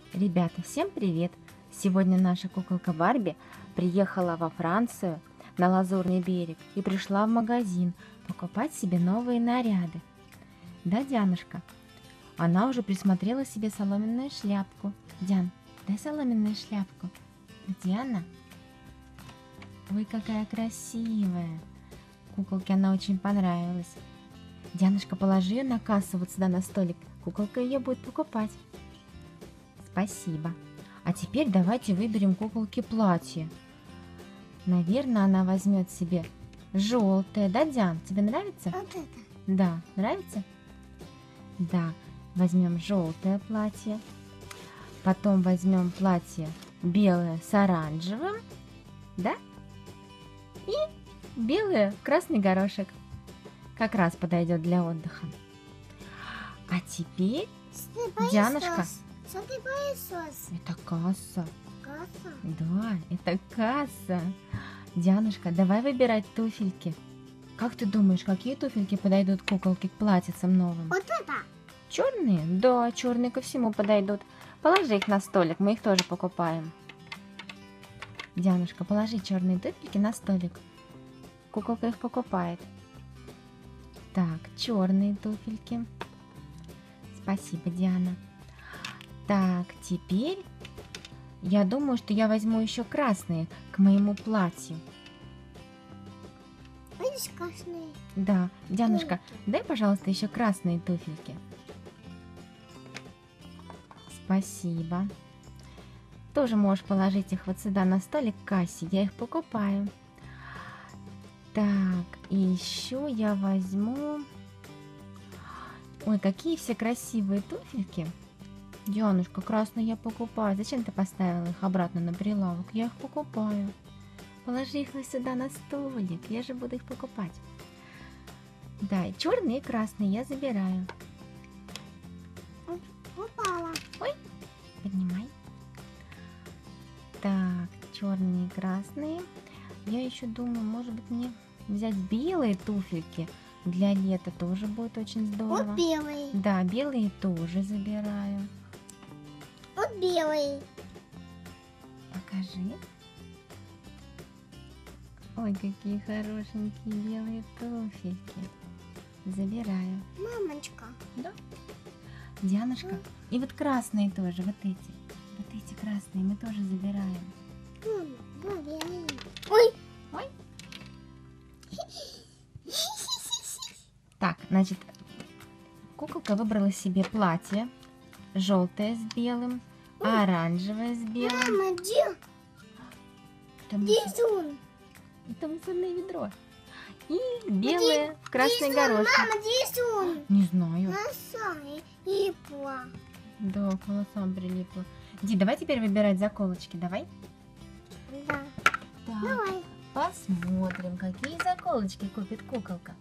Ребята, всем привет! Сегодня наша куколка Барби приехала во Францию на Лазурный берег и пришла в магазин покупать себе новые наряды. Да, Дианушка? Она уже присмотрела себе соломенную шляпку. Диан, дай соломенную шляпку. Где она? Ой, какая красивая! Куколке она очень понравилась. Дианушка, положи ее на кассу вот сюда на столик. Куколка ее будет покупать. Спасибо. А теперь давайте выберем куколке платье. Наверное, она возьмет себе желтое. Да, Диан? Тебе нравится? Вот это. Да, нравится? Да, возьмем желтое платье. Потом возьмем платье белое с оранжевым. Да? И белое красный горошек. Как раз подойдет для отдыха. А теперь, Дианушка... Смотри, пылесос. Это касса. Касса. Да, это касса. Дианушка, давай выбирать туфельки. Как ты думаешь, какие туфельки подойдут куколке к платьицам новым? Вот это. Черные? Да, черные ко всему подойдут. Положи их на столик, мы их тоже покупаем. Дианушка, положи черные туфельки на столик. Куколка их покупает. Так, черные туфельки. Спасибо, Диана. Так, теперь я думаю, что я возьму еще красные к моему платью. Видишь, красные. Да, Дианушка, дай, пожалуйста, еще красные туфельки. Спасибо. Тоже можешь положить их вот сюда на столик к кассе, я их покупаю. Так, и еще я возьму... Ой, какие все красивые туфельки. Дианушка, красные я покупаю. Зачем ты поставила их обратно на прилавок? Я их покупаю. Положи их сюда на столик. Я же буду их покупать. Да, и черные и красные я забираю. Упала. Ой, поднимай. Так, черные и красные. Я еще думаю, может быть, мне взять белые туфельки. Для лета тоже будет очень здорово. Вот белый. Да, белые тоже забираю. Вот белый. Покажи. Ой, какие хорошенькие белые туфельки. Забираю. Мамочка. Да. Дианушка. И вот красные тоже, вот эти. Вот эти красные мы тоже забираем. Мама, белый. Ой. Ой. Так, значит, куколка выбрала себе платье. Желтое с белым, оранжевое с белым. Мама, где? Там, Здесь он. там мусорное ведро. И белое, красный Здесь он. горошек. Мама, здесь он. Не знаю. Красавый. И пла. Да, к волосам прилипло. Ди, давай теперь выбирать заколочки, давай. Да. Так, Давай. посмотрим, какие заколочки купит куколка.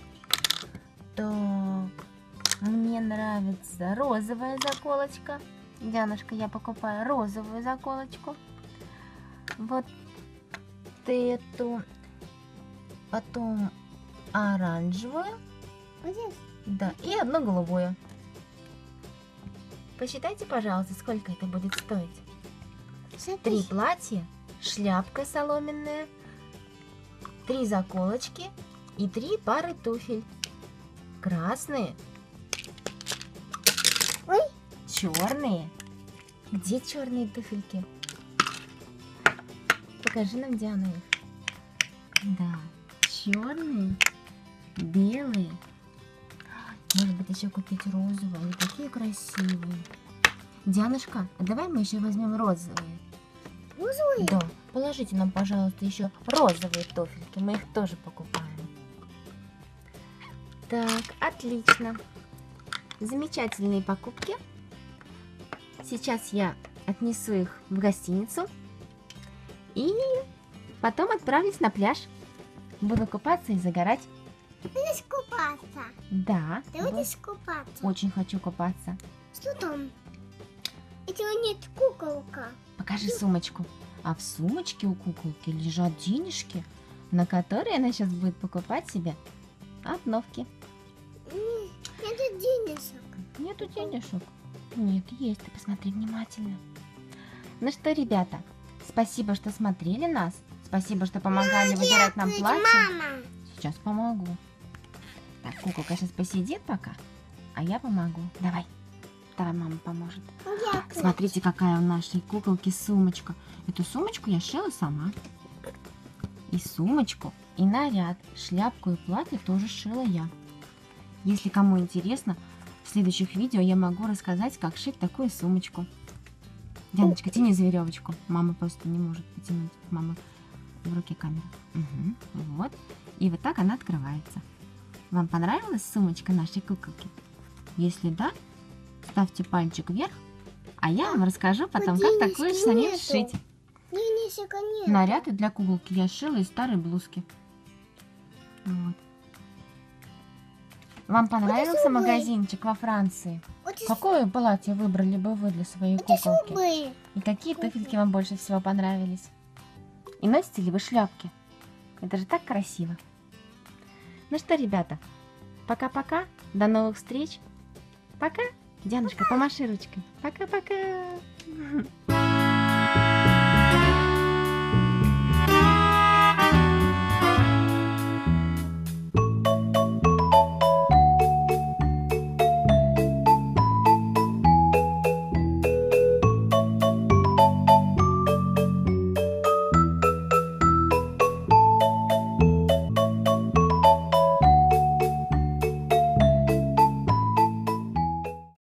Так, мне нравится розовая заколочка. Дианушка, я покупаю розовую заколочку. Вот эту. Потом оранжевую. Вот здесь. Да, и одну голубую. Посчитайте, пожалуйста, сколько это будет стоить. 3 платья, шляпка соломенная, 3 заколочки и 3 пары туфель. Красные. Ой. Черные. Где черные туфельки? Покажи нам, Диана, их. Да, черные, белые. Может быть, еще купить розовые. Они такие красивые. Дианушка, а давай мы еще возьмем розовые. Розовый? Да, положите нам, пожалуйста, еще розовые туфельки. Мы их тоже покупаем. Так, отлично. Замечательные покупки. Сейчас я отнесу их в гостиницу. И потом отправлюсь на пляж. Буду купаться и загорать. Ты будешь купаться. Да. Ты будешь купаться. Очень хочу купаться. Что там? Это нет куколка. Покажи сумочку. А в сумочке у куколки лежат денежки, на которые она сейчас будет покупать себе обновки. Нету денежек. Нету денежек. Нет, есть, ты посмотри внимательно. Ну что, ребята, спасибо, что смотрели нас. Спасибо, что помогали выбирать нам платье. Мама. Сейчас помогу. Так, куколка сейчас посидит пока, а я помогу. Давай. Давай, мама поможет. Смотрите, какая у нашей куколки сумочка. Эту сумочку я шила сама. И сумочку, и наряд, шляпку и платье тоже шила я. Если кому интересно, в следующих видео я могу рассказать, как шить такую сумочку. Дианочка, тяни за веревочку. Мама просто не может потянуть. Мама в руке камера. Угу, вот. И вот так она открывается. Вам понравилась сумочка нашей куколки? Если да, ставьте пальчик вверх, а я вам расскажу потом, как такую самим сшить. Наряды для куколки я шила из старой блузки. Вот. Вам понравился магазинчик во Франции? Какое платье выбрали бы вы для своей куколки? И какие туфельки вам больше всего понравились? И носите ли вы шляпки? Это же так красиво. Ну что, ребята, пока-пока, до новых встреч. Пока. Дианочка, помаши ручкой. Пока-пока.